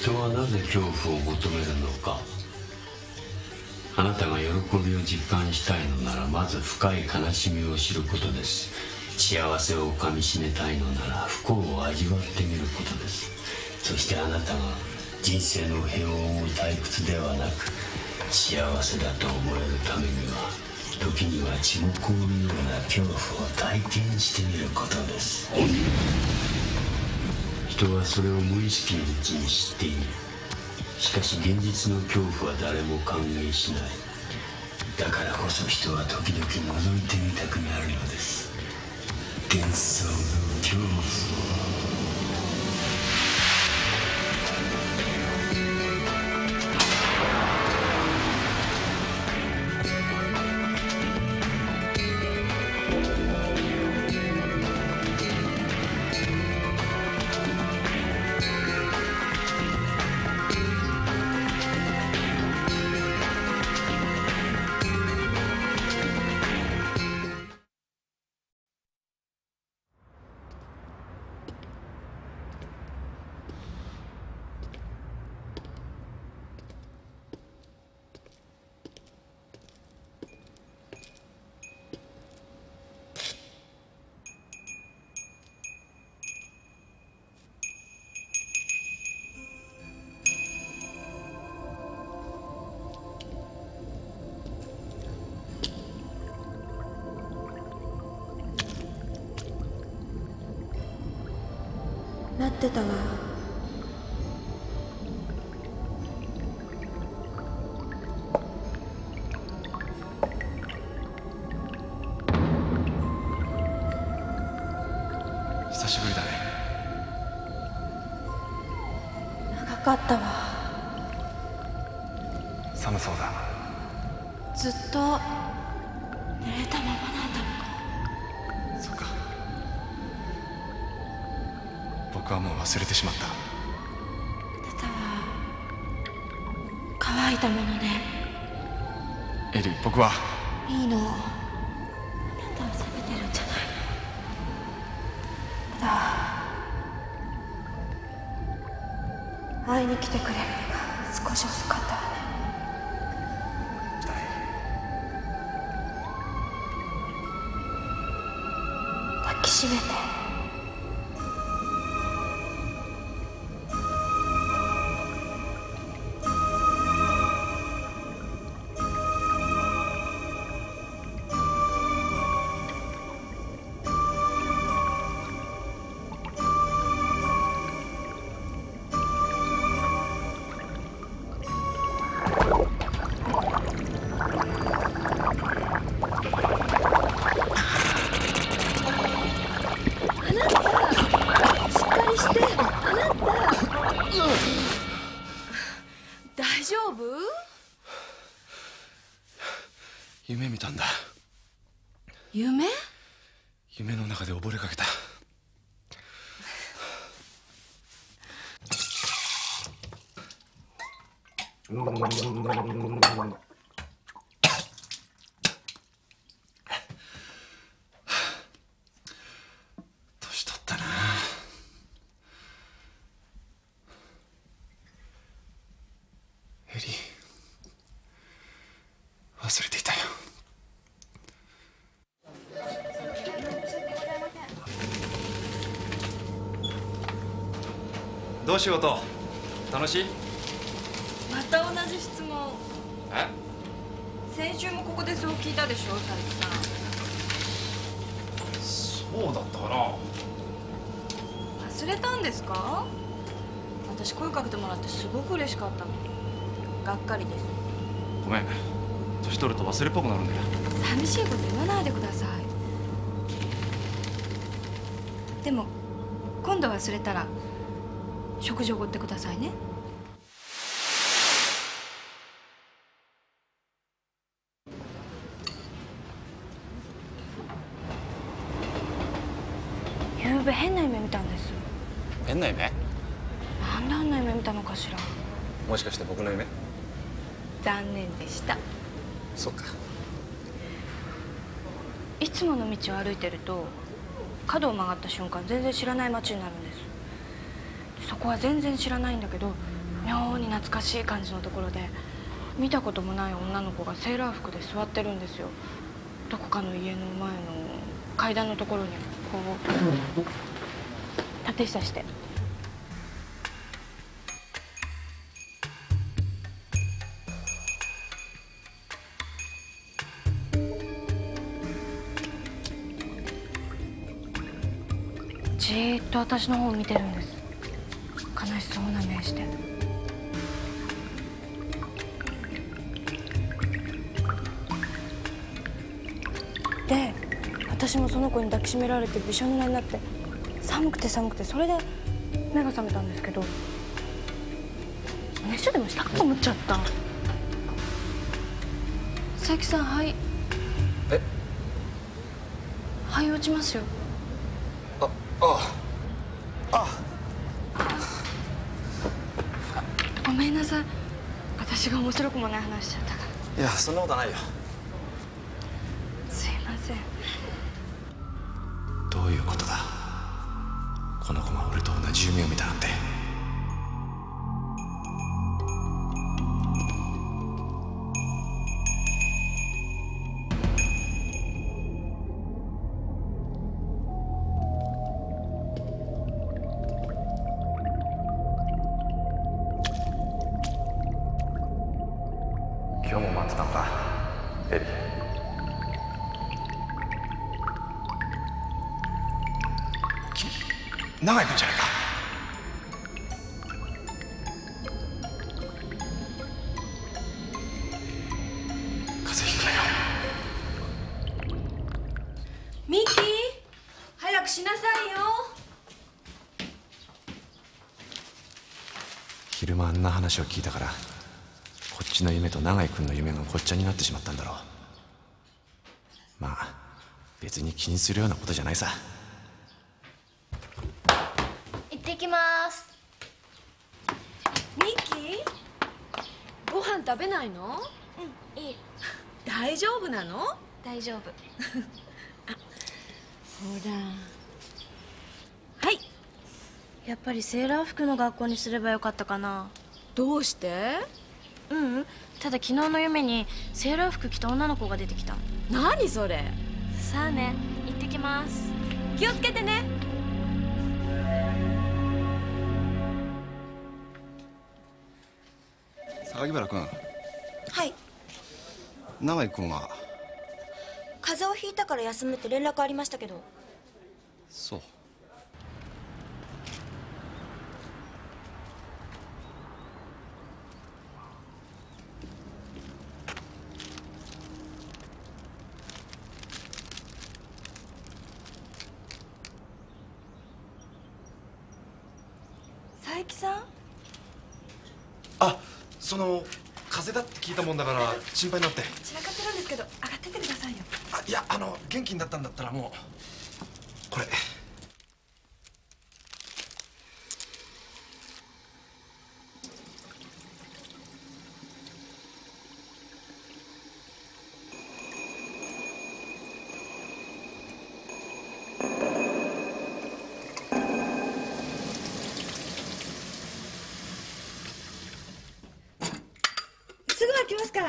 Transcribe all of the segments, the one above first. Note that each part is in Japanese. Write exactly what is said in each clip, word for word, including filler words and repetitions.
人はなぜ恐怖を求めるのか。あなたが喜びを実感したいのなら、まず深い悲しみを知ることです。幸せをかみしめたいのなら、不幸を味わってみることです。そしてあなたが人生の平穏を退屈ではなく幸せだと思えるためには、時には血も凍るような恐怖を体験してみることです。人はそれを無意識のうちに知っている。しかし現実の恐怖は誰も歓迎しない。だからこそ人は時々覗いてみたくなるのです。幻想の恐怖を。 待ってたわ。 久しぶりだね。 長かったわ。 寒そうだ。 ずっと寝れたままなんだもん。 そっか。僕はもう忘れてしまった。 あなたは乾いたものね。 エリー、僕はいいの。あなたは責めてるんじゃない。ただ会いに来てくれるのが少し遅かったわね。抱きしめて。大丈夫？ 夢見たんだ。 夢？ 夢の中で溺れかけた。年取ったな。エリー、忘れていたよ。どう仕事楽しい？ また同じ質問。 え？ 先週もここでそう聞いたでしょ、佐伯そうだったかな。 さん。忘れたんですか？私声かけてもらってすごく嬉しかったの。がっかりです。 ごめん、年取ると忘れっぽくなるんだよ。 寂しいこと言わないでください。でも今度忘れたら食事おごってくださいね。ゆうべ変な夢見たんです。 変な夢？ なんであんな夢見たのかしら。 もしかして僕の夢？ 残念でした。 そっか。 いつもの道を歩いてると角を曲がった瞬間全然知らない街になるんです。そこは全然知らないんだけど妙に懐かしい感じのところで見たこともない女の子がセーラー服で座ってるんですよ。どこかの家の前の階段のところにこう立て下して。じーっと私の方を見てるんです。悲しそうな目して。で私もその子に抱きしめられてびしょ濡れになって寒くて寒くて、それで目が覚めたんですけど、熱でもしたかと思っちゃった。佐伯さん、肺え肺落ちますよ。 あああごめんなさい、私が面白くもない話しちゃったから。 いや、そんなことないよ。 すいません。 どういうことだ。この子が俺と同じ夢を見たなんて。今日も待ってたのか、エリー。君、長井君じゃないか。風邪ひくなよ。 ミキ、早くしなさいよ。 昼間あんな話を聞いたから、こっちの夢と永井君の夢がごっちゃになってしまったんだろう。まあ別に気にするようなことじゃないさ。 行ってきます。 ミキ、ご飯食べないの？ うん、いい。 大丈夫なの？ 大丈夫。 あ、ほら。はい。やっぱりセーラー服の学校にすればよかったかな。どうして？ううん、ただ昨日の夢にセーラー服着た女の子が出てきた。何それ？さあね、行ってきます。気をつけてね。 榊原君。 はい。 永井君は？ 風邪をひいたから休むって連絡ありましたけど。 そう。 佐伯さん？ あ、その風邪だって聞いたもんだから心配になって。 散らかってるんですけど上がってってくださいよ。 あ、いや、あの元気になったんだったらもうこれ。 すぐ開きますから。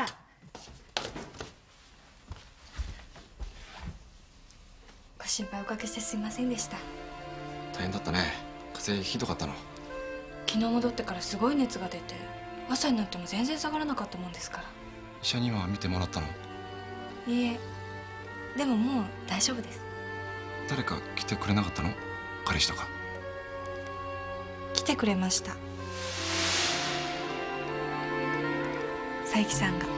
ご心配おかけしてすいませんでした。 大変だったね。風邪ひどかったの？ 昨日戻ってからすごい熱が出て、朝になっても全然下がらなかったもんですから。 医者には見てもらったの？ いいえ、でももう大丈夫です。 誰か来てくれなかったの？彼氏とか。 来てくれました、佐伯さんが。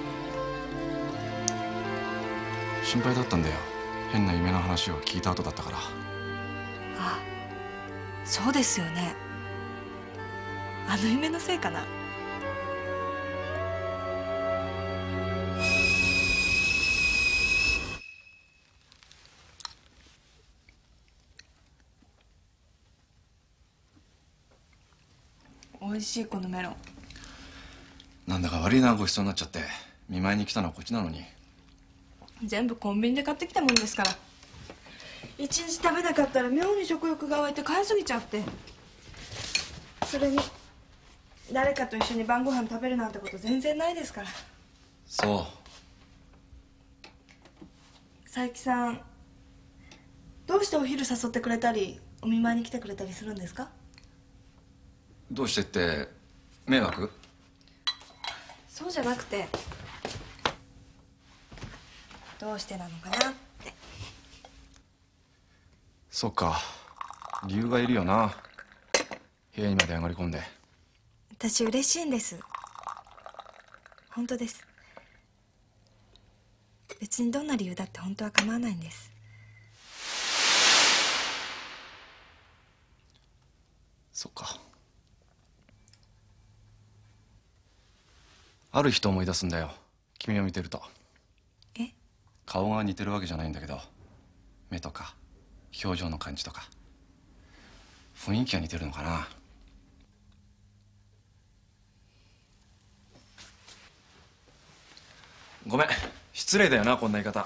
心配だったんだよ。変な夢の話を聞いた後だったから。 あ、そうですよね。あの夢のせいかな。美味しい、このメロン。 なんだか悪いな、ごちそうになっちゃって。見舞いに来たのはこっちなのに。 全部コンビニで買ってきたもんですから。一日食べなかったら妙に食欲が湧いて買いすぎちゃって。それに誰かと一緒に晩ご飯食べるなんてこと全然ないですから。 そう。 佐伯さん、どうしてお昼誘ってくれたりお見舞いに来てくれたりするんですか？ どうしてって迷惑？ そうじゃなくて、どうしてなのかなって。 そっか、理由がいるよな。部屋にまで上がり込んで。 私嬉しいんです。本当です。別にどんな理由だって本当は構わないんです。 そっか。ある人思い出すんだよ、君を見てると。 え？ 顔が似てるわけじゃないんだけど、目とか表情の感じとか雰囲気が似てるのかな。ごめん、失礼だよな、こんな言い方。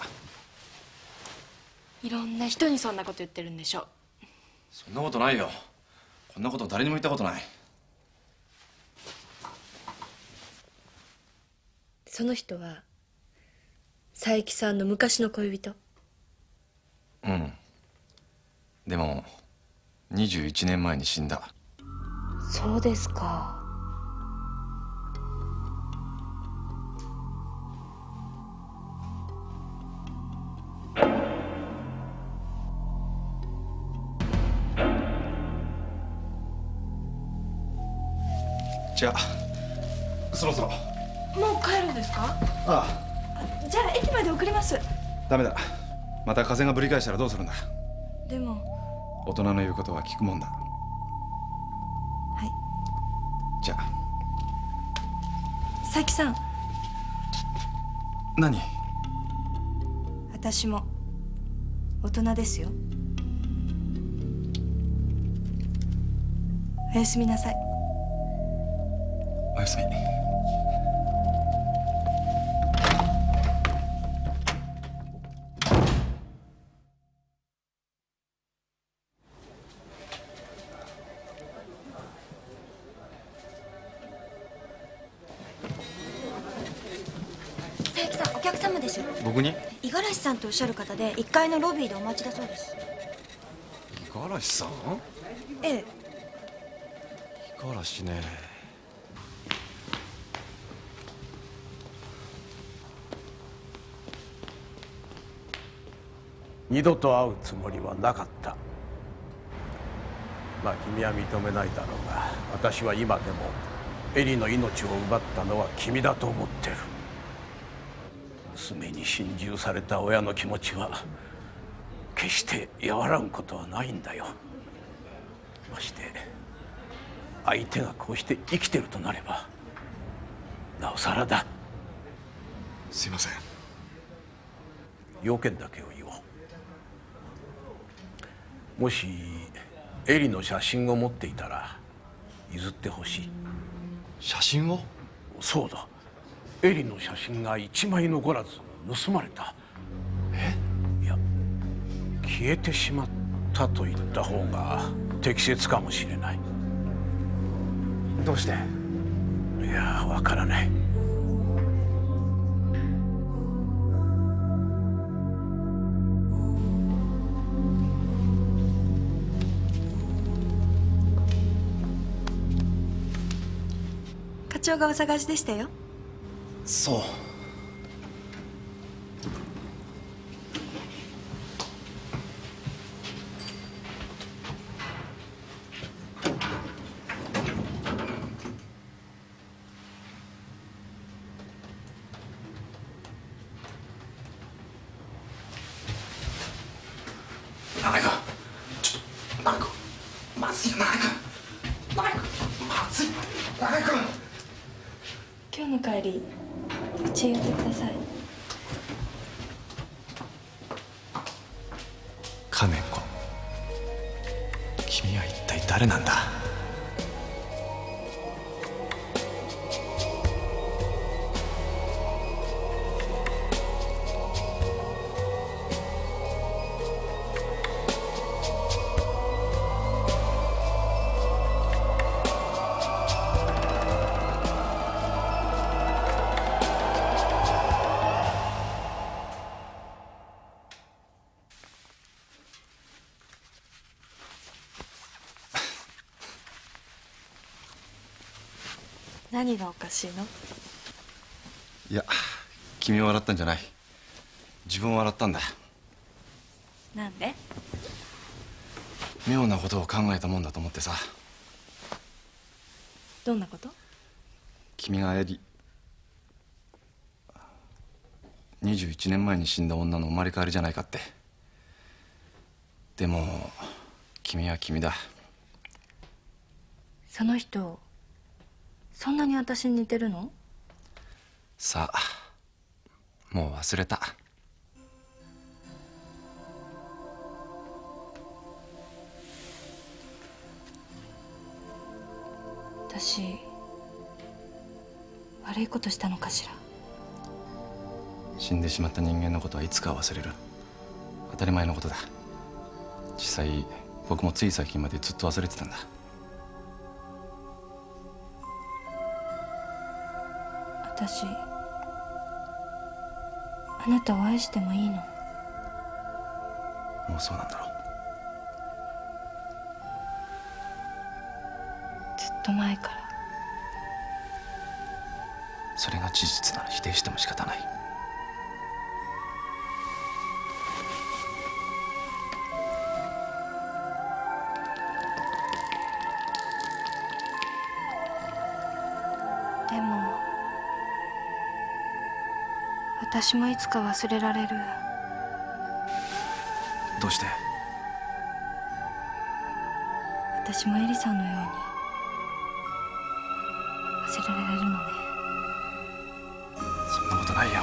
いろんな人にそんなこと言ってるんでしょ。 そんなことないよ。こんなこと誰にも言ったことない。 その人は佐伯さんの昔の恋人？ うん。でもにじゅういちねんまえに死んだ。 そうですか。 じゃあそろそろ。 もう帰るんですか？ ああ、じゃあ駅まで送ります。 ダメだ、また風がぶり返したらどうするんだ。 でも大人の言うことは聞くもんだ。 はい。 じゃあ。 佐伯さん。 何？ 私も大人ですよ。おやすみなさい。 おやすみ。 佐伯さん、お客様です。 僕に？ 五十嵐さんとおっしゃる方でいっかいのロビーでお待ちだそうです。 五十嵐さん？ ええ。 五十嵐ね。 二度と会うつもりはなかった。まあ君は認めないだろうが、私は今でもエリの命を奪ったのは君だと思ってる。娘に心中された親の気持ちは決して和らぐことはないんだよ。まして相手がこうして生きてるとなればなおさらだ。 すいません。 要件だけを言おう。もしエリの写真を持っていたら譲ってほしい。 写真を？ そうだ、エリの写真が一枚残らず盗まれた。 え？ いや、消えてしまったと言った方が適切かもしれない。 どうして？ いや、わからない。 課長がお探しでしたよ。 そう。長井君、ちょっと長井君、まずいよ長井君、長井君、まずい長井君。 今日の帰りうちへ寄ってください。 金子、君は一体誰なんだ？ 何がおかしいの？ いや、君を笑ったんじゃない。自分を笑ったんだ。 なんで？ 妙なことを考えたもんだと思ってさ。 どんなこと？ 君がエリにじゅういちねんまえに死んだ女の生まれ変わりじゃないかって。でも君は君だ。 その人そんなに私に似てるの？ さあ、もう忘れた。 私悪いことしたのかしら。 死んでしまった人間のことはいつか忘れる。当たり前のことだ。実際僕もつい最近までずっと忘れてたんだ。 私あなたを愛してもいいの？ もうそうなんだろう。 ずっと前から。 それが事実なら否定しても仕方ない。 でも私もいつか忘れられる。 どうして？ 私もエリさんのように忘れられるのね。 そんなことないよ。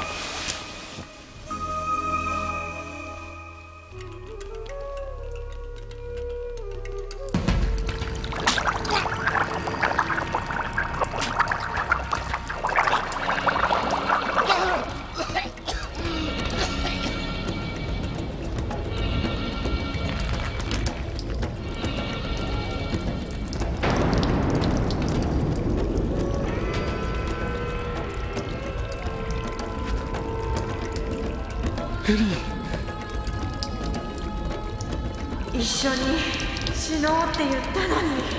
一緒に死のうって言ったのに。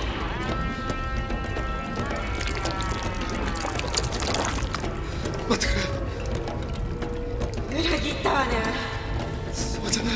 待ってくれ。 裏切ったわね。 そうじゃない。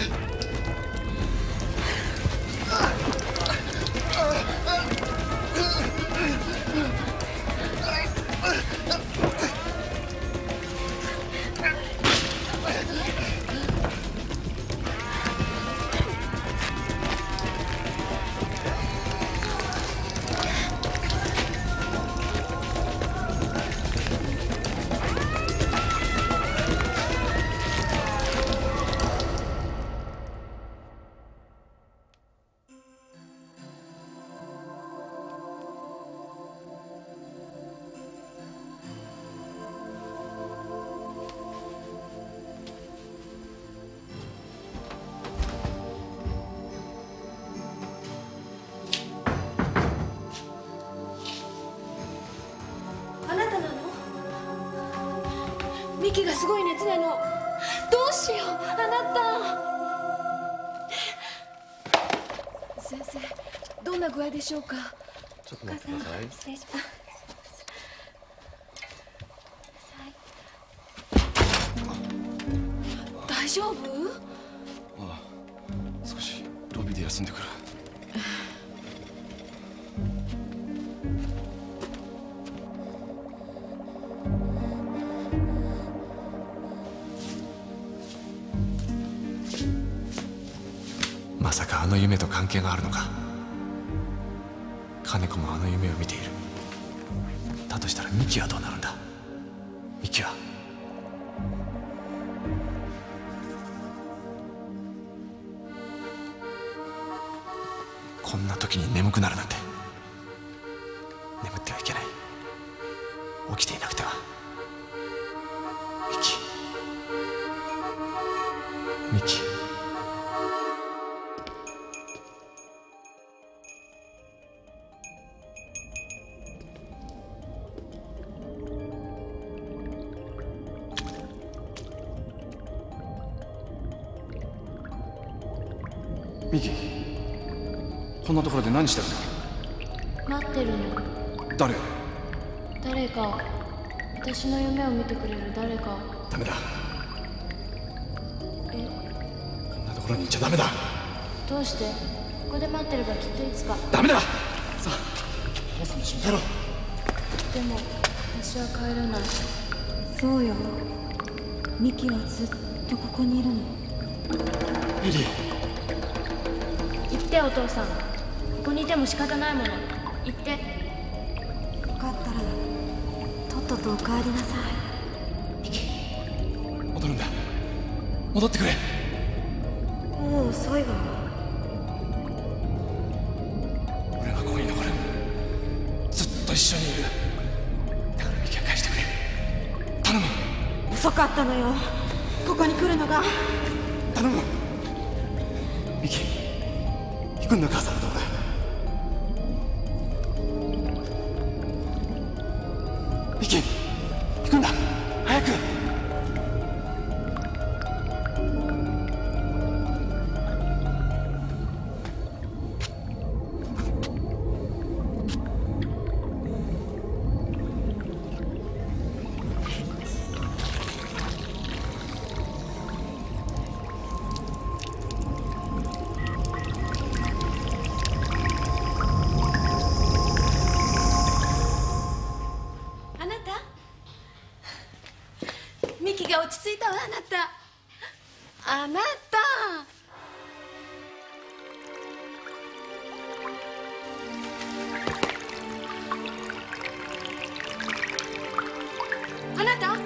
ミキがすごい熱なの。どうしよう、あなた。先生、どんな具合でしょうか。 ちょっと待ってください。 失礼します。大丈夫？ ああ、少しロビーで休んでくる。まさかあの夢と関係があるのか。金子もあの夢を見ている。だとしたらミキはどうなるんだ。ミキはこんな時に眠くなるなんて。眠ってはいけない。起きていなくては。ミキミキミキ、こんなところで何してるの？ 待ってるの。 誰？ 誰か、私の夢を見てくれる誰か。 ダメだ。 え、 こんなところに行っちゃダメだ。 どうして？ここで待ってればきっといつか。 ダメだ。さあ、父さんと一緒に帰ろう。 でも私は帰らない。 そうよ。ミキはずっとここにいるの。 リリー。 言ってお父さん。ここにいても仕方ないもの。言って。 よかったらとっととお帰りなさい。 ミキ、戻るんだ。戻ってくれ。 もう遅いわ。 俺がここに残る。ずっと一緒にいる。だからミキは返してくれ。頼む。 遅かったのよ、ここに来るのが。 頼む。ミキ、行くんだ。母さんのところ。ミキ、行くんだ。早く。 ミキが落ち着いたわ。あなたあなたあなた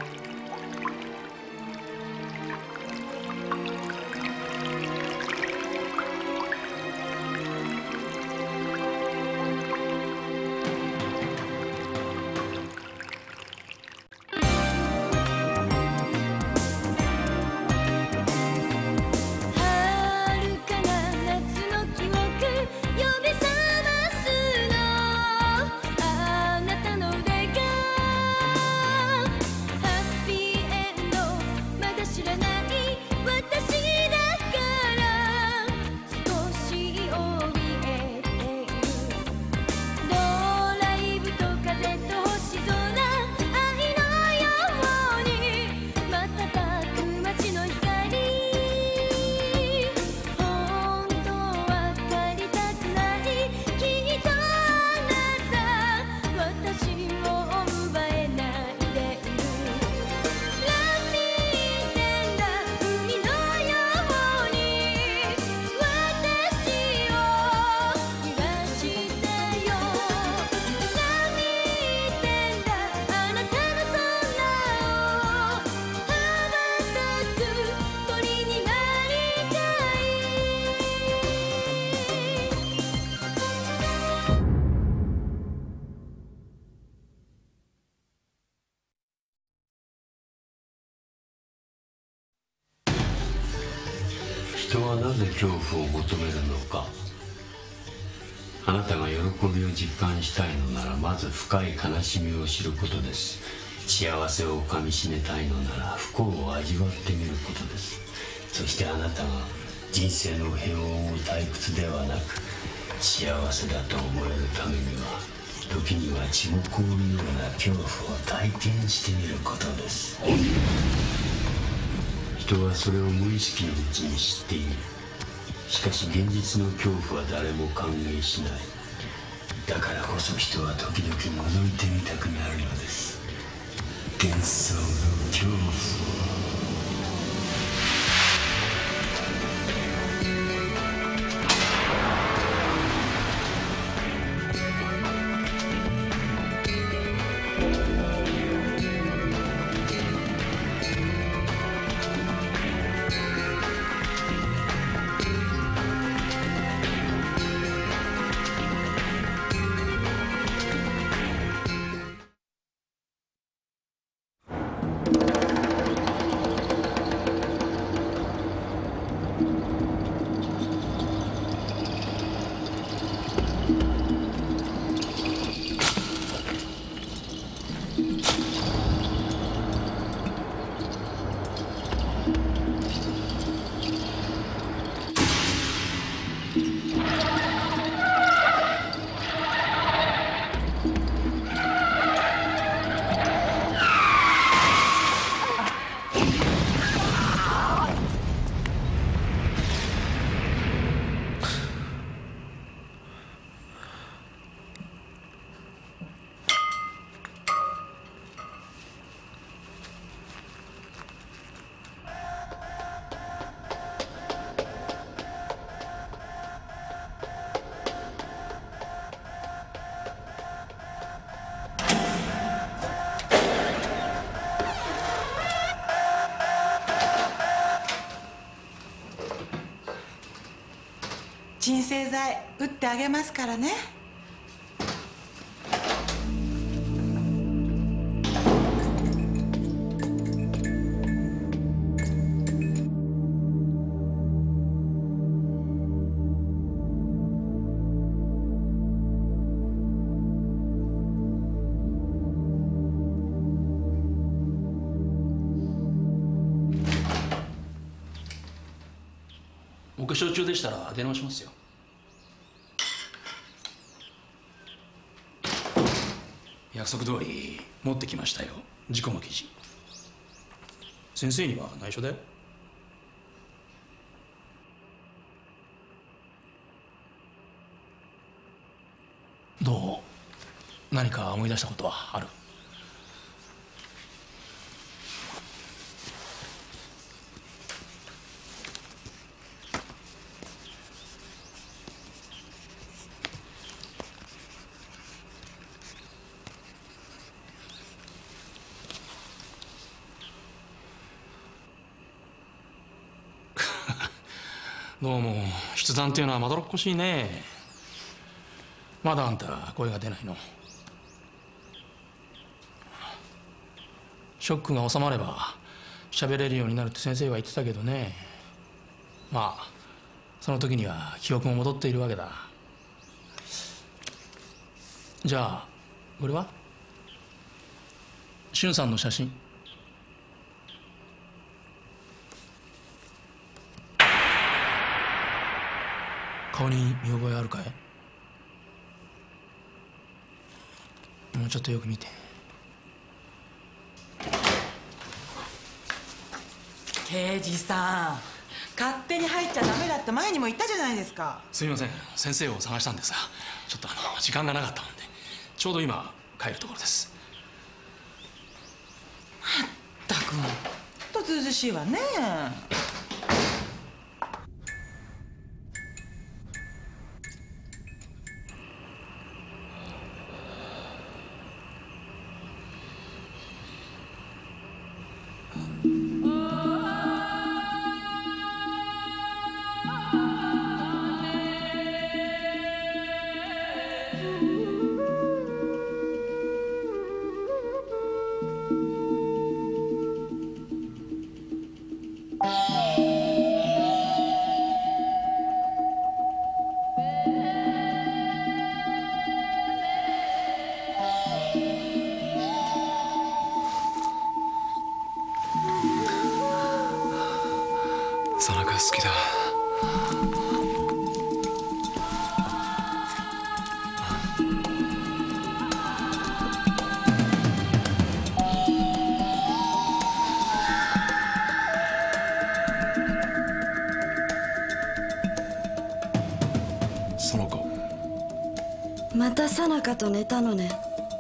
人はなぜ恐怖を求めるのか。あなたが喜びを実感したいのならまず深い悲しみを知ることです。幸せをかみしめたいのなら不幸を味わってみることです。そしてあなたが人生の平穏を退屈ではなく幸せだと思えるためには時には血も凍るような恐怖を体験してみることです。人はそれを無意識のうちに知っている。しかし現実の恐怖は誰も歓迎しない。だからこそ人は時々覗いてみたくなるのです。幻想の恐怖を。 生剤打ってあげますからね。 お化粧中でしたら電話しますよ。約束通り持ってきましたよ、事故の記事。先生には内緒だよ。どう、何か思い出したことはある？どうも筆談っていうのはまどろっこしいね。まだあんた声が出ないの？ショックが収まれば喋れるようになるって先生は言ってたけどね。まあその時には記憶も戻っているわけだ。じゃあこれは俊さんの写真。顔に見覚えあるかい？もうちょっとよく見て。 刑事さん、勝手に入っちゃダメだって前にも言ったじゃないですか。 すみません、先生を探したんですがちょっとあの時間がなかったもんで、ちょうど今帰るところです。 まったくほんとずうずしいわね。 佐中好きだ。 その子また佐中と寝たのね。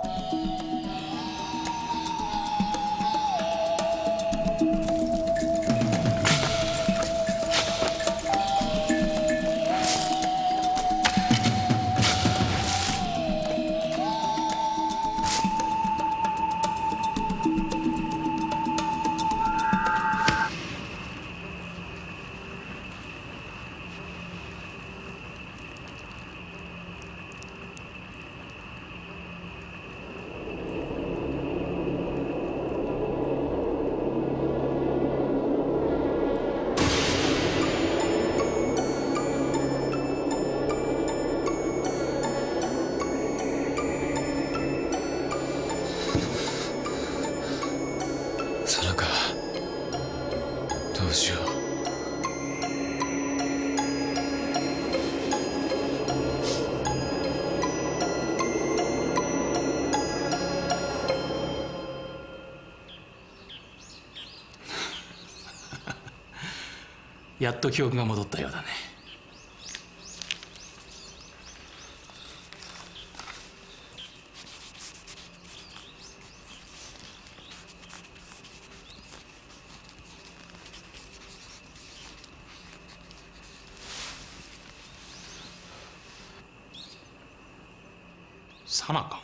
佐中、どうしよう。 やっと記憶が戻ったようだね。佐中？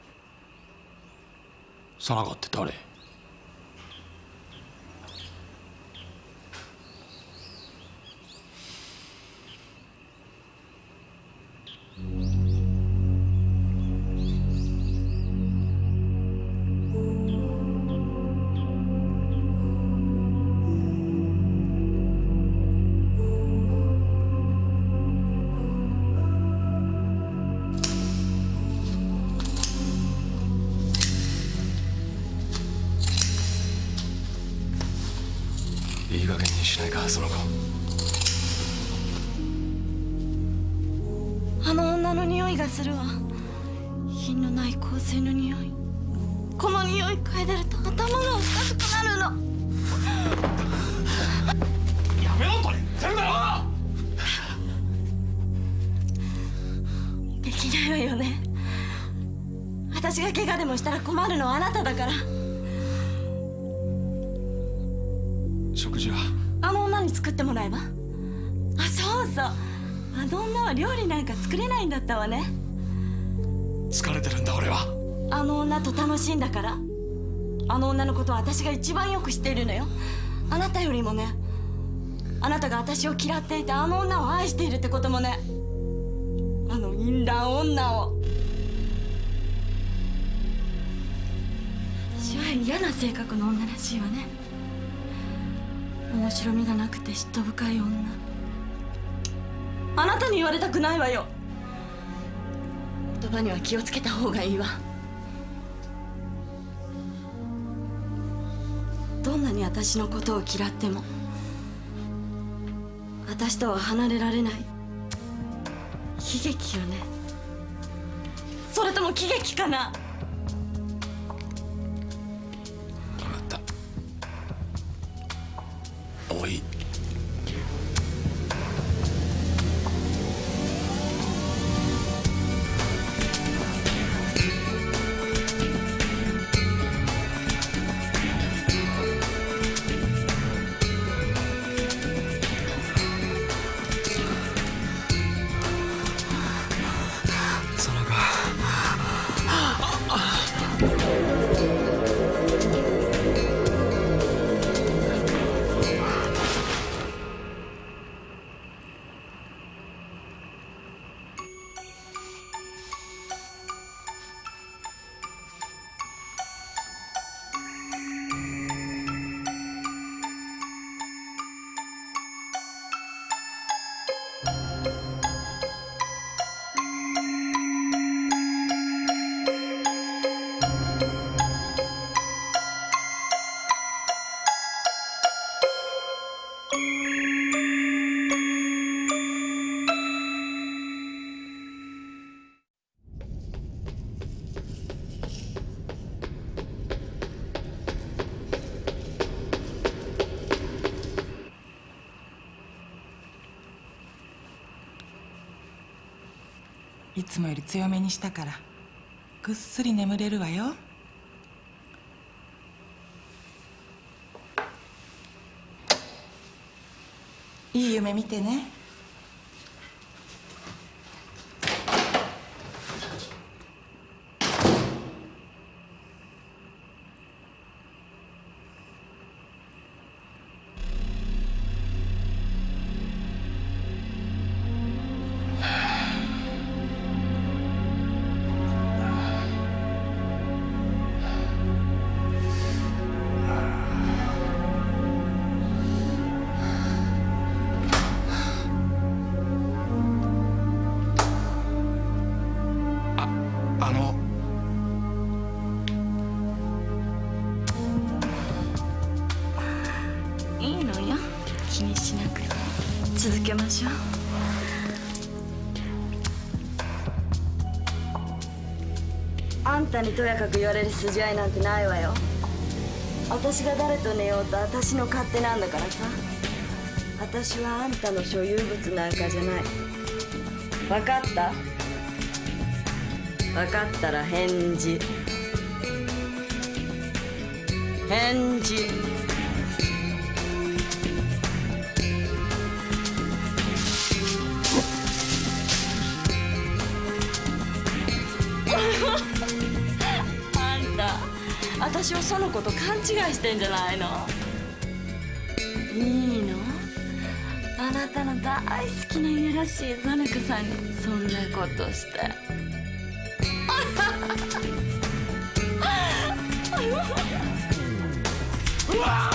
佐中って誰？ にしないか、その子。 あの女の匂いがするわ。品のない香水の匂い。この匂い嗅いでると頭がおかしくなるの。 やめろと言ってるだろ。 できないわよね。私が怪我でもしたら困るのはあなただから。 食事はあの女に作ってもらえば。あ、そうそう、あの女は料理なんか作れないんだったわね。 疲れてるんだ俺は。 あの女と楽しいんだから。あの女のことは私が一番よく知っているのよ。あなたよりもね。あなたが私を嫌っていてあの女を愛しているってこともね。あの淫乱女を。私は嫌な性格の女らしいわね。面白みがなくて嫉妬深い女。あなたに言われたくないわよ。言葉には気をつけた方がいいわ。どんなに私のことを嫌っても私とは離れられない悲劇よね。それとも喜劇かな。 分かった。もういい。 いつもより強めにしたからぐっすり眠れるわよ。いい夢見てね。 続けましょう。あんたにとやかく言われる筋合いなんてないわよ。私が誰と寝ようと私の勝手なんだからさ。私はあんたの所有物なんかじゃない。分かった？分かったら返事。返事。あんた、私をその子と勘違いしてんじゃないの？いいの？あなたの大好きないやらしいザヌクさんにそんなことして。うわ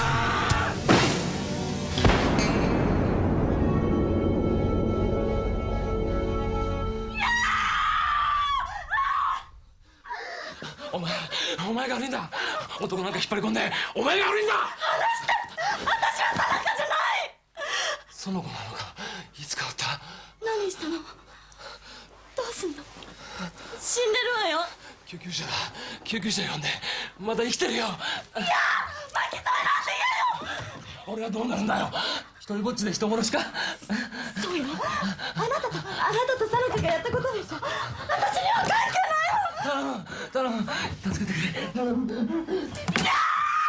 お前、お前が悪いんだ。男なんか引っ張り込んでお前が悪いんだ。 離して。私は田中じゃないその子なのか。いつ変わった？ 何したの？どうすんの？死んでるわよ。 救急車だ。救急車呼んで。まだ生きてるよ。いやー、巻き添えなんて嫌よ。俺はどうなるんだよ。一人ぼっちで人殺しか。 そうよ。あなたとあなたとサラカがやったことでしょ。私には関係ないよ。 頼む頼む、助けてくれ。頼む。いや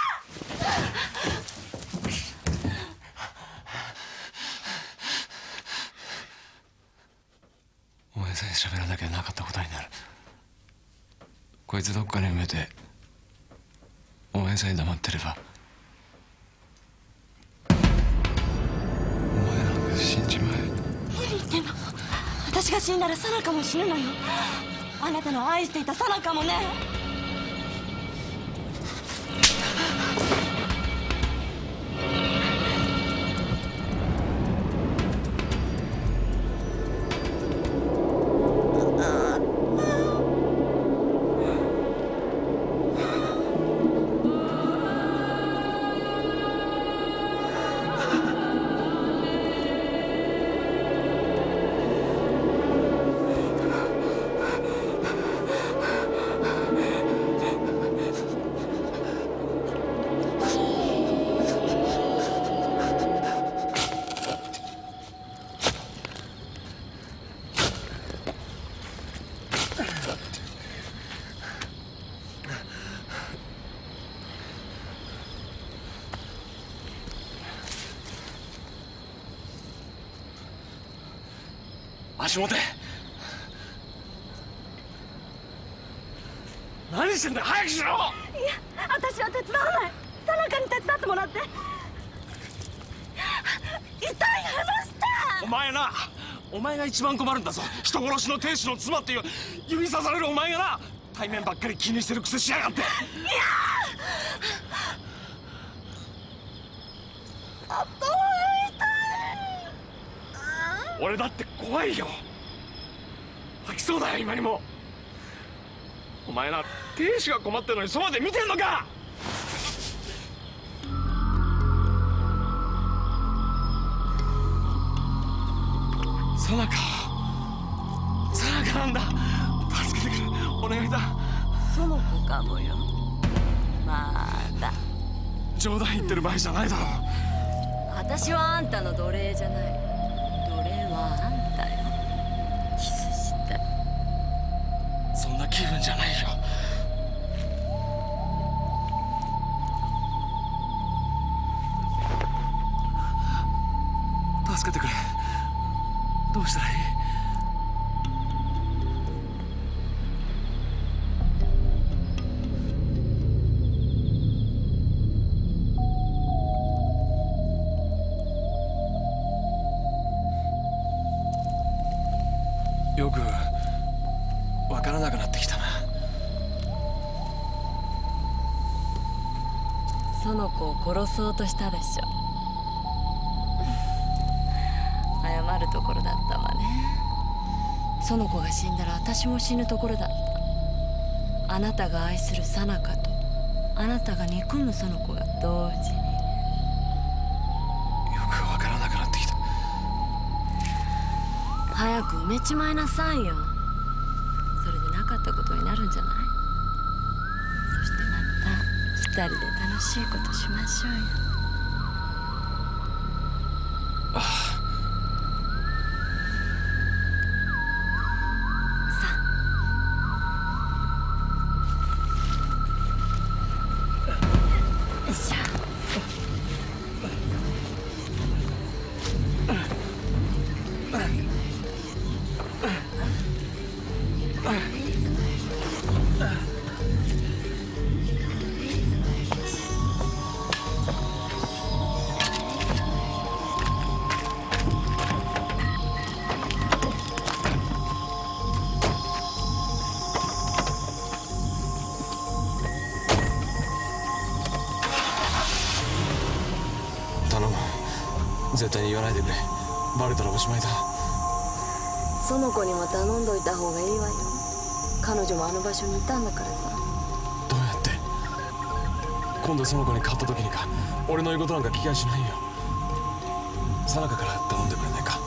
お前さえ喋らなきゃなかったことになる。こいつどっかに埋めてお前さえ黙ってればお前なんか死んじまえ。 何言ってんの？私が死んだらサラカも死ぬのよ。あなたの愛していたサラカもね。 足持て。何してんだよ、早くしろ。いや、 私は手伝わない。サラカに手伝ってもらって。痛い、話して。 お前な、お前が一番困るんだぞ。人殺しの亭主の妻っていう指さされるお前がな、対面ばっかり気にしてるくせしやがって。いやー、頭が痛い。俺だって怖いよ。吐きそうだよ今にも。お前な、亭主が困ってるのにそばで見てんのか。サナカ、サナカなんだ。助けてくれ、お願いだ。 その子かもよ。まだ冗談言ってる場合じゃないだろ。 私はあんたの奴隷じゃない。奴隷はあんたよ。キスしたい。 そんな気分じゃないよ。助けてくれ。どうしたらいい？よくわからなくなってきたな。 その子を殺そうとしたでしょ。謝るところだったわね。その子が死んだら私も死ぬところだった。あなたが愛するサナカとあなたが憎むその子が同時に。 よくわからなくなってきた。 早く埋めちまいなさいよ。それでなかったことになるんじゃない？そしてまた二人で楽しいことしましょうよ。 ああ。 さあ。よいしょ。 頼む、絶対に言わないでくれ。バレたらおしまいだ。 その子にも頼んどいた方がいいわよ。彼女もあの場所にいたんだからさ。 どうやって？今度その子に勝った時にか。俺の言うことなんか聞きやしないよ。 さなかから頼んでくれないか。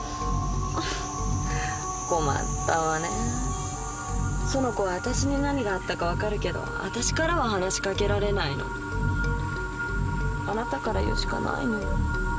困ったわね。その子は私に何があったかわかるけど、私からは話しかけられないの。あなたから言うしかないのよ。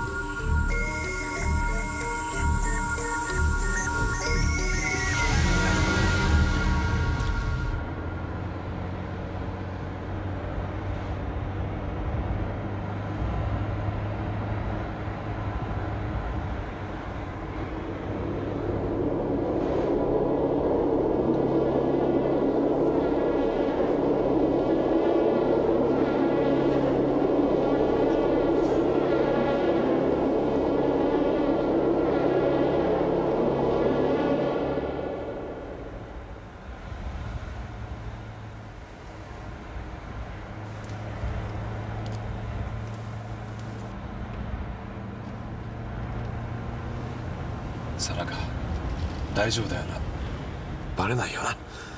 さなか、大丈夫だよな。バレないよな。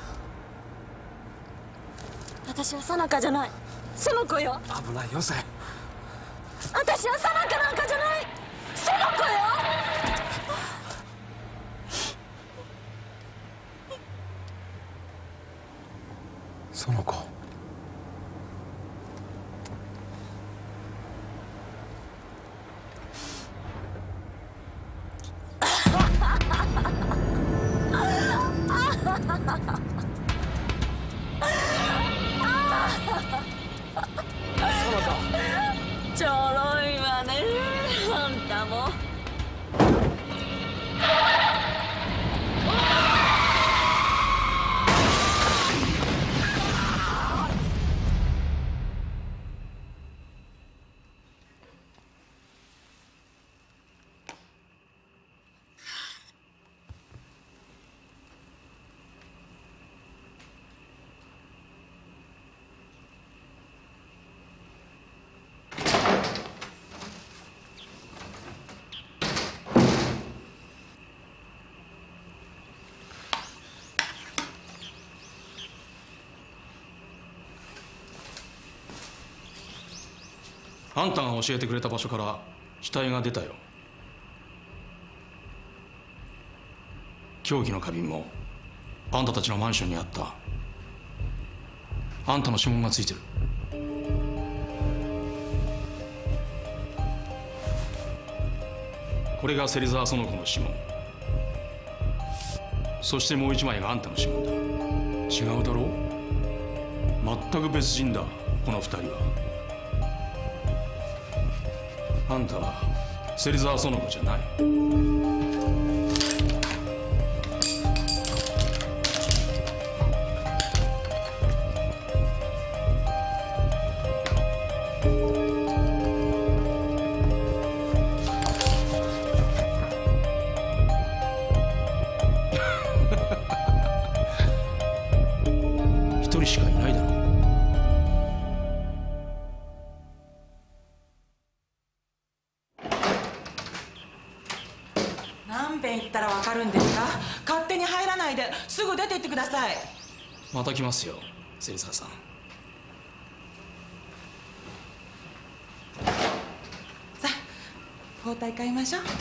私はさなかじゃない、その子よ。 危ないよ、せ。 私はさなかなんかじゃない、その子よ。 その子。 ちょろいわね、あんたも。 あんたが教えてくれた場所から死体が出たよ。凶器の花瓶もあんたたちのマンションにあった。あんたの指紋がついてる。これが芹沢園子の指紋。そしてもう一枚があんたの指紋だ。違うだろう。全く別人だ、この二人は。あんたは芹沢園子じゃない。一人しかいないだろう。 何遍言ったらわかるんですか。勝手に入らないですぐ出て行ってください。 また来ますよ、芹沢さん。 さあ、包帯買いましょうね。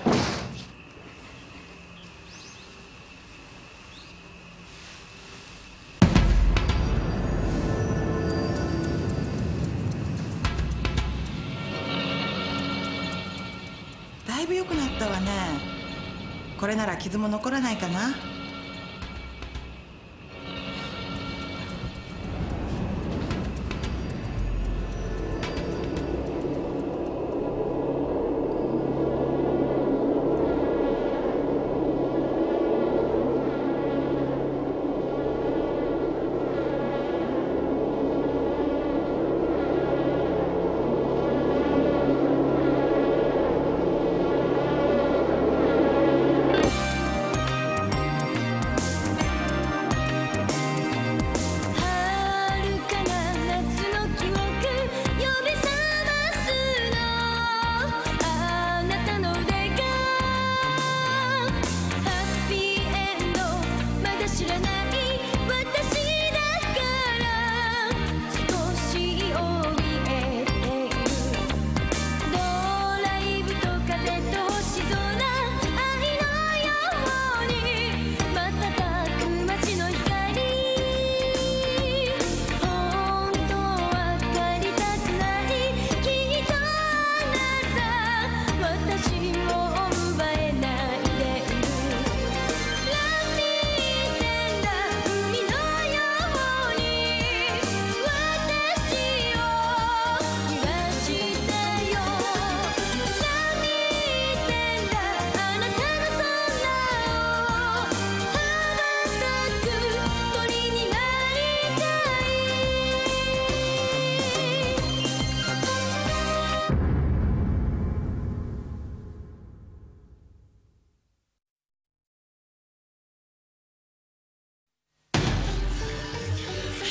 だいぶ良くなったわね。これなら傷も残らないかな。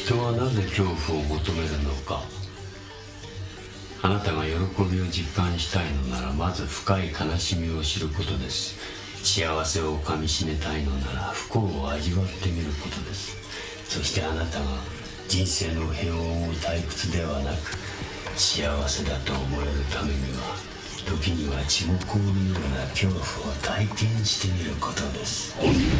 人はなぜ恐怖を求めるのか。あなたが喜びを実感したいのならまず深い悲しみを知ることです。幸せをかみしめたいのなら不幸を味わってみることです。そしてあなたが人生の平穏を退屈ではなく幸せだと思えるためには、時には血も凍るような恐怖を体験してみることです。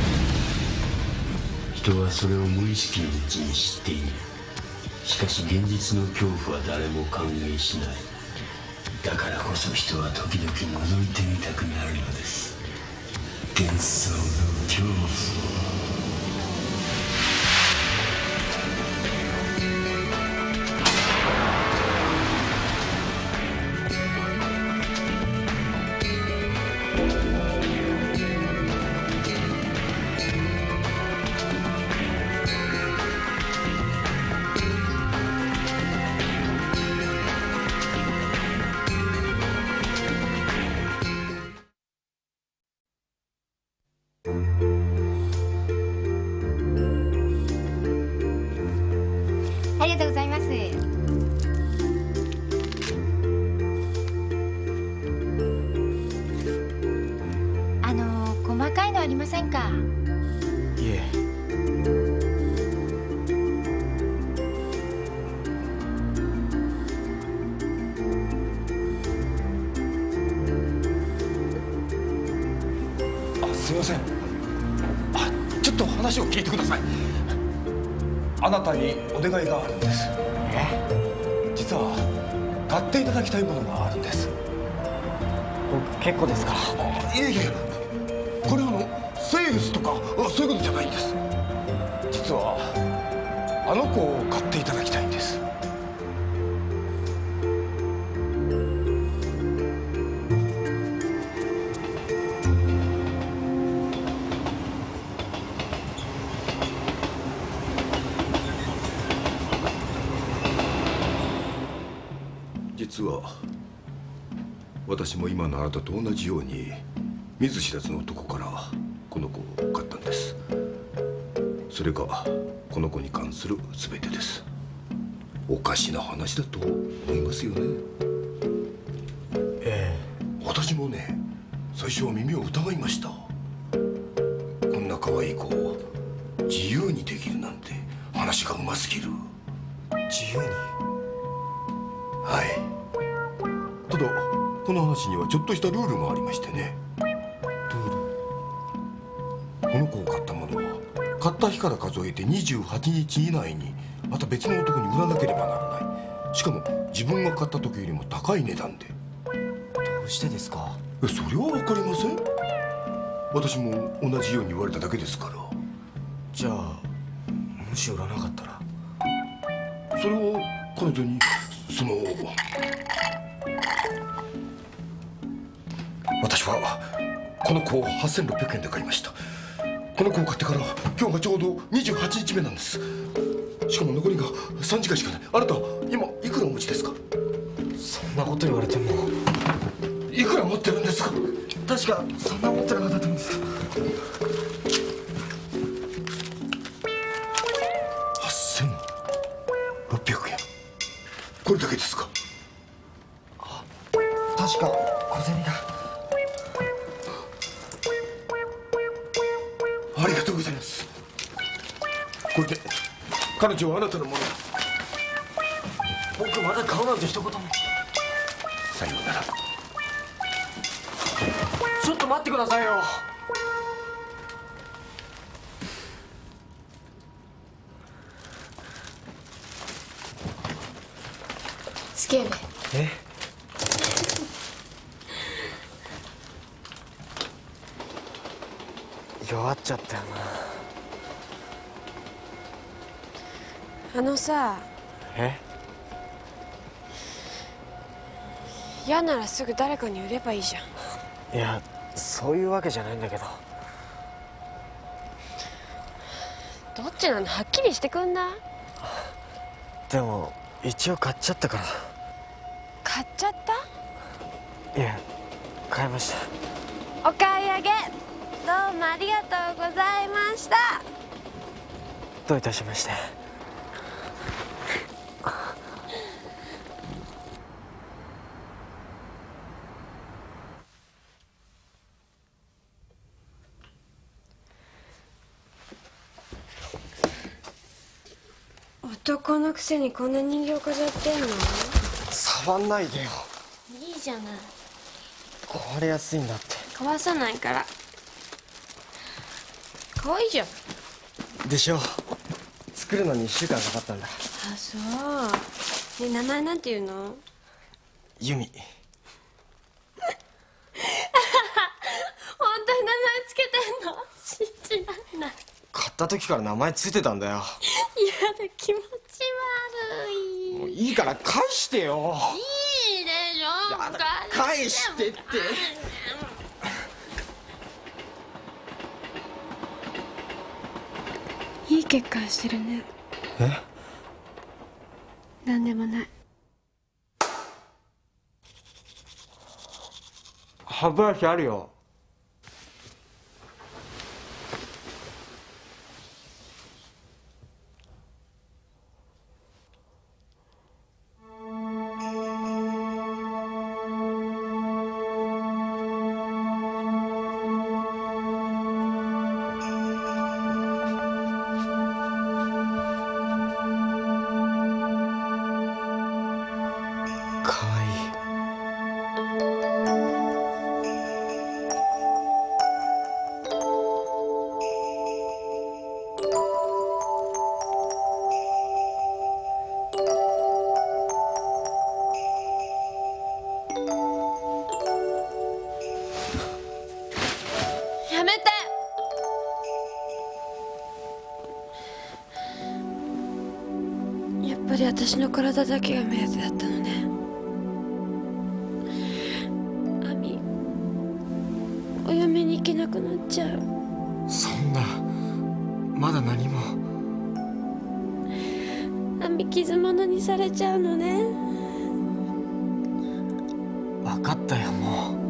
人はそれを無意識のうちに知っている。しかし現実の恐怖は誰も歓迎しない。だからこそ人は時々覗いてみたくなるのです。幻想の恐怖を。 ありがとうございます。あの細かいのありませんか？ いえ。 あ、すいません。あ、ちょっと話を聞いてください。あなたにお願いがあるんです。え？実は買っていただきたいものがあるんです。 僕結構ですか？ いえいえ、これあのセールスとかそういうことじゃないんです。実はあの子を買っていただきたいんです。 実は私も今のあなたと同じように見ず知らずの男からこの子を買ったんです。それがこの子に関する全てです。おかしな話だと思いますよね。 ええ。 私もね、最初は耳を疑いました。こんな可愛い子を自由にできるなんて話がうますぎる。 自由に？ はい。ただこの話にはちょっとしたルールがありましてね。 ルール？ この子を買ったものは買った日から数えてにじゅうはちにち以内にまた別の男に売らなければならない。しかも自分が買った時よりも高い値段で。 どうしてですか？ それは分かりません。私も同じように言われただけですから。 じゃあもし売らなかったら？ それは彼女にその私はこの子をはっせんろっぴゃくえんで買いました。この子を買ってから今日がちょうどにじゅうはちにちめなんです。しかも残りがさんじかんしかない。あなた今いくらお持ちですか？ そんなこと言われても。 いくら持ってるんですか？ 確かそんな持ってなかったと思うんですけど。 はっせんろっぴゃくえん。これだけですか？ あ、確か小銭が。 ありがとうございます。これで彼女はあなたのものだ。 僕まだ買うなんて一言も。 さようなら。 ちょっと待ってくださいよ。 スケベ。 え？弱っちゃったよあのさ。 え？ 嫌ならすぐ誰かに売ればいいじゃん。 いや、そういうわけじゃないんだけど。 どっちなのはっきりしてくんない？ でも一応買っちゃったから。 買っちゃった？ いや、買いました。 お買い上げどうもありがとうございました。 どういたしまして。 男のくせにこんな人形飾ってんの？ 触んないでよ。 いいじゃない。 壊れやすいんだって。 壊さないから。可愛いじゃん。 でしょ。作るのにいっしゅうかんかかったんだ。 あ、そう。ね、名前なんていうの？ ユミ。 本当に名前つけてんの？信じられない。 買った時から名前ついてたんだよ。 やだ、気持ち悪い。 もういいから返してよ。 いいでしょ。 やだ、返してって。 いい結果してるね。 え？ なんでもない。 歯ブラシあるよ。かわいい。 やめて。やっぱり私の体だけが目当てだったのね。亜美、お嫁に行けなくなっちゃう。 そんな、まだ何も。 亜美、傷物にされちゃうのね。 分かったよ、もう。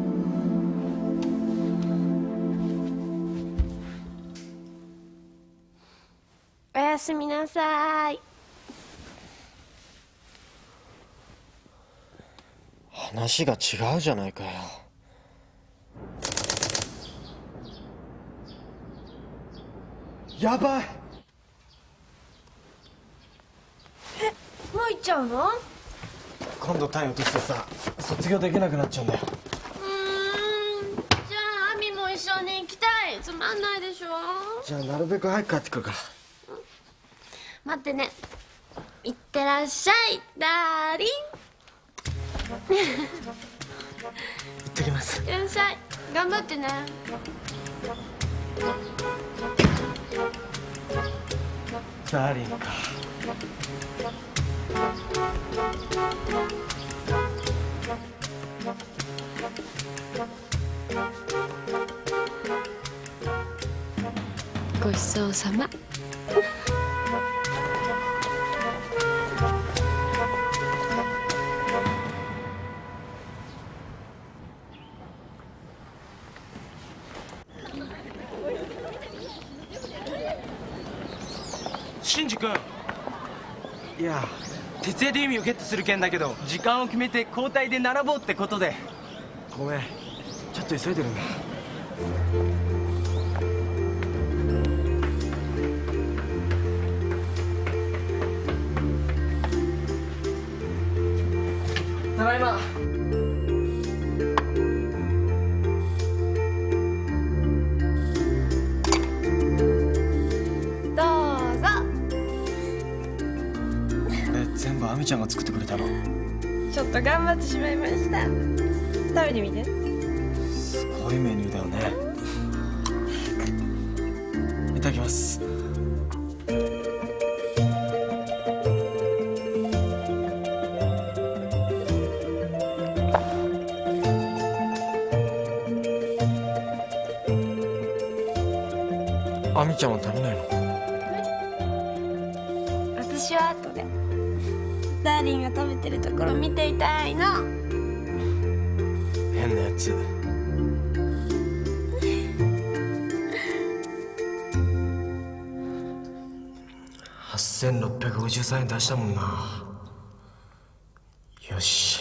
おやすみなさい。 話が違うじゃないかよ。やばい。 え、もう行っちゃうの？ 今度単位落としてさ、卒業できなくなっちゃうんだよ。 うーん、じゃあ亜美も一緒に行きたい。つまんないでしょ。 じゃあなるべく早く帰ってくるから。 待ってね。いってらっしゃい、ダーリン。 行ってきます。 いってらっしゃい。頑張ってね。 ダーリンか。 ごちそうさま。 シンジ君。 いや、 徹夜で弓をゲットする件だけど、時間を決めて交代で並ぼうってことで。 ごめん、ちょっと急いでるんだ。ただいま。全部亜美ちゃんが作ってくれたの。 ちょっと頑張ってしまいました。食べてみて。 すごいメニューだよね。いただきます。亜美ちゃんは食べないの？ 私は後で。ダーリンが食べてるところ見ていたいの。 変なやつ。はっせんろっぴゃくごじゅうさんえん出したもんな。よし。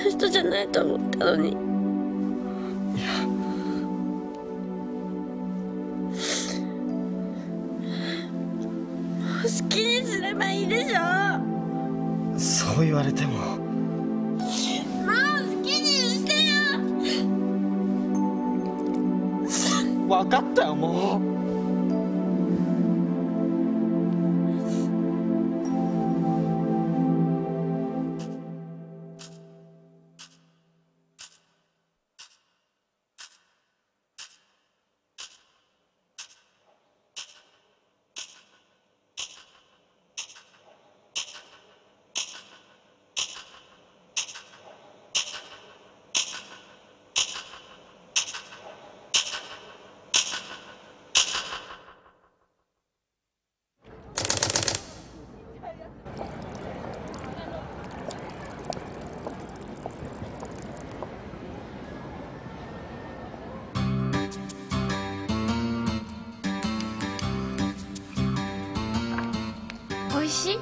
の人じゃないと思ったのに。いや、もう好きにすればいいでしょ。 そう言われても。 もう好きにしてよ。 分かったよ、もう。 美味しい？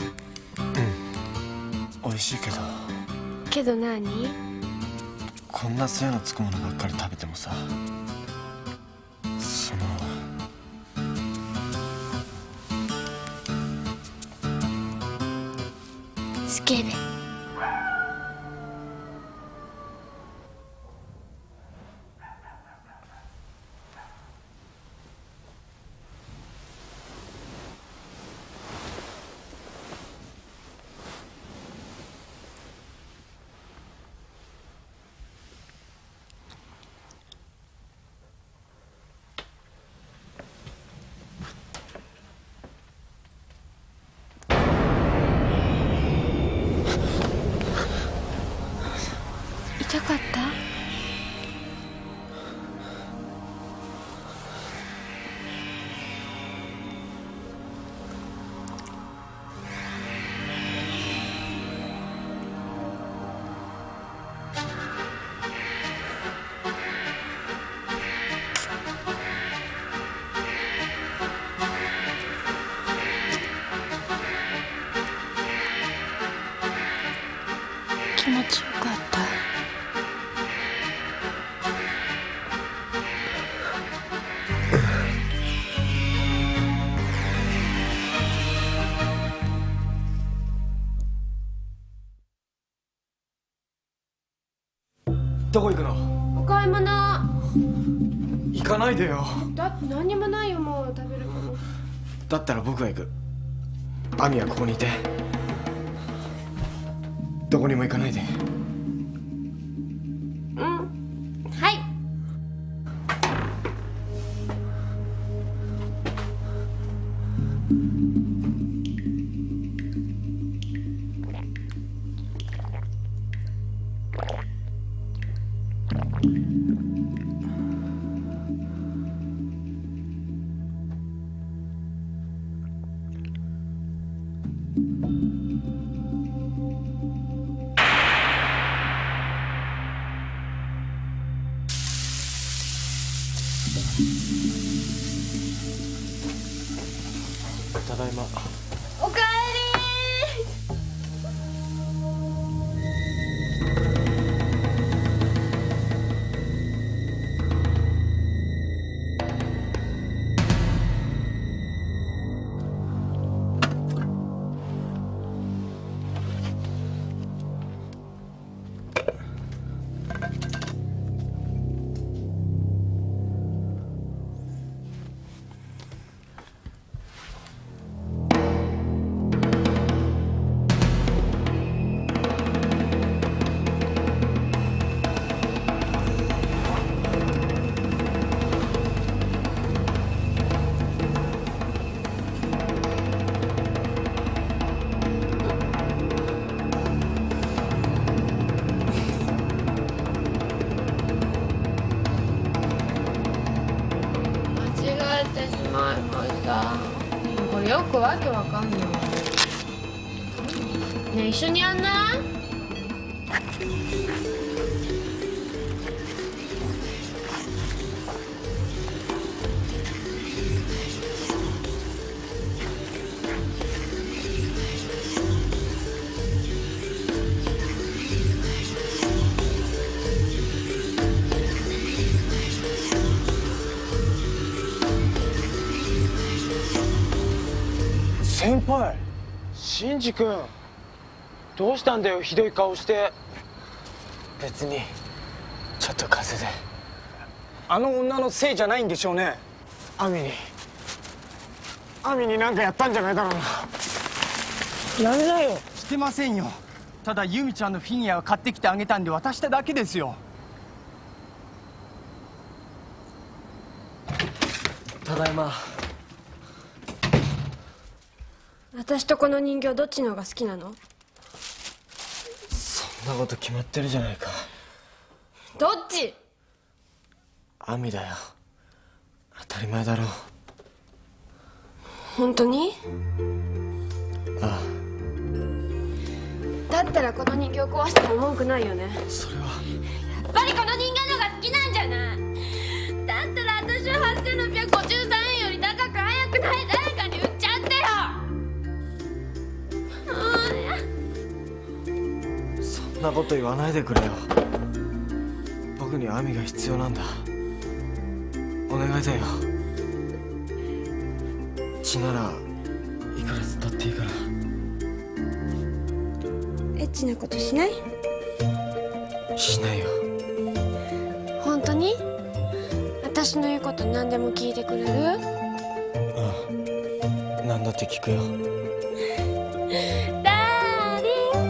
美味しいけど。 けど何？ こんな艶のつくものばっかり食べてもさ、そのスケベ。痛かった？気持ちよかった。 どこ行くの？ お買い物。 行かないでよ。 だって何にもないよ、もう食べるもの。 だったら僕が行く。亜美はここにいて。どこにも行かないで。 うん、はい。 ただいま。 おかえり。これよくわけわかんない。ねえ、一緒にやんない？ おいシンジ君、どうしたんだよ、ひどい顔して。 別にちょっと風邪で。 あの女のせいじゃないんでしょうね。アミにアミに何かやったんじゃないだろうな。やめなよ。 してませんよ。ただユミちゃんのフィギュアを買ってきてあげたんで渡しただけですよ。 ただいま。 私とこの人形どっちの方が好きなの？ そんなこと決まってるじゃないか。 どっち？ アミだよ。当たり前だろ。 本当に？ あだったらこの人形壊しても文句ないよね。 それはやっぱりこの人形の方が好きなんじゃない？だったら私ははっせんろっぴゃくごじゅうさんえんより高く早くない誰かに売っちゃってよ。 そんなこと言わないでくれよ。僕にはアミが必要なんだ。お願いだよ。血ならいくらつったっていいから。 エッチなことしない？ しないよ。 本当に？私の言うこと何でも聞いてくれる？ ああ、何だって聞くよ。 ダーリン。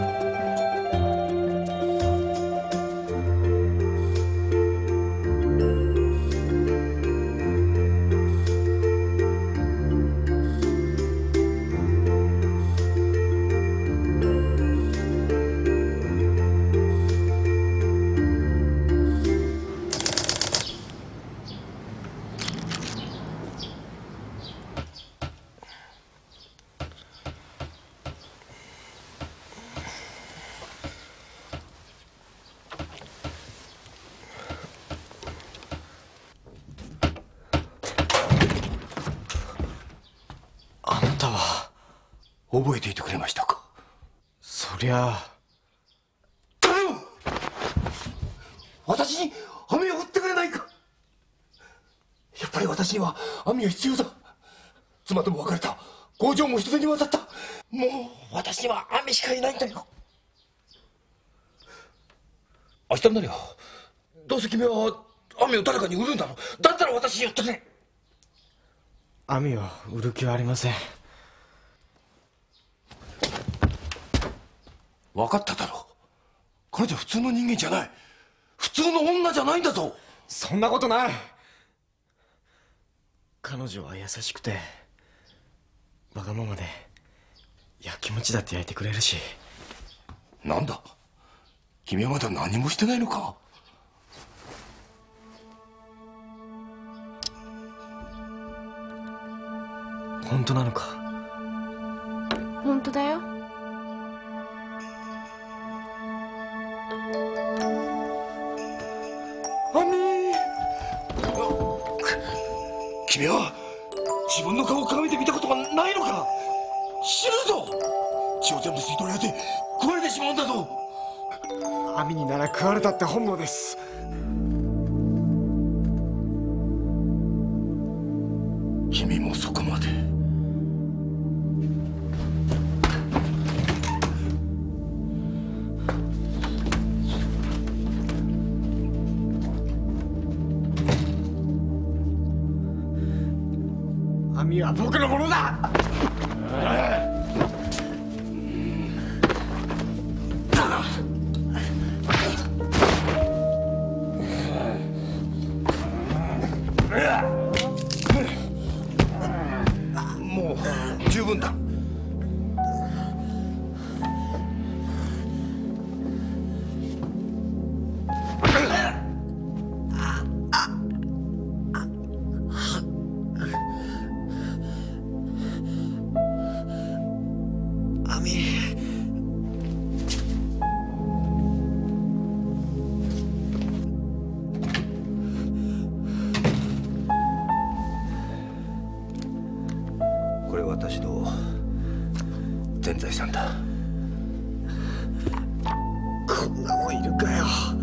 覚えていてくれましたか？ そりゃあ。 頼む！私に網を売ってくれないか？やっぱり私には網が必要だ。妻とも別れた。工場も人手に渡った。もう私には網しかいないんだよ。明日になりゃどうせ君は網を誰かに売るんだろう。だったら私にやってくれ。 網を売る気はありません。 分かっただろう。彼女は普通の人間じゃない。普通の女じゃないんだぞ。 そんなことない。彼女は優しくてわがままでやきもちだって焼いてくれるし。 なんだ、君はまだ何もしてないのか？ 本当なのか？ 本当だよ。 アミー、君は自分の顔を鏡で見たことがないのか？死ぬぞ。血を全部吸い取られて食われてしまうんだぞ。 アミになら食われたって本望です。 君もそこまで。 アミは僕のものだ。 もう十分だ。 アミ。 これは私の全財産だ。 こんなもんいるかよ。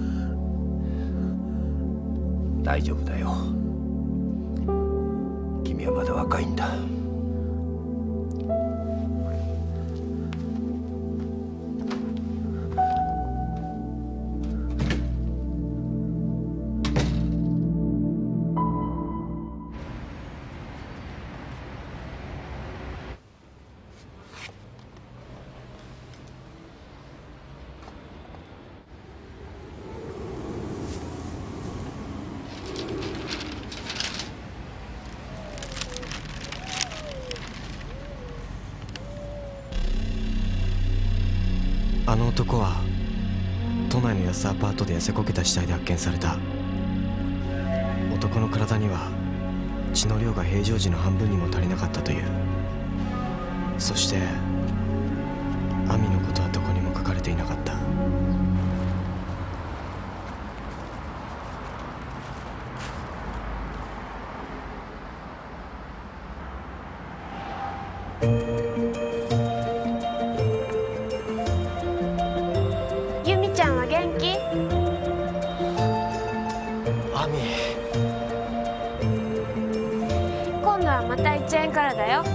大丈夫だよ。君はまだ若いんだ。 あの男は都内の安アパートで痩せこけた死体で発見された。男の体には血の量が平常時の半分にも足りなかったという。そして亜美のことはどこにも書かれていなかった。 由美ちゃんは元気？ 亜美、 今度はまたいちえんからだよ。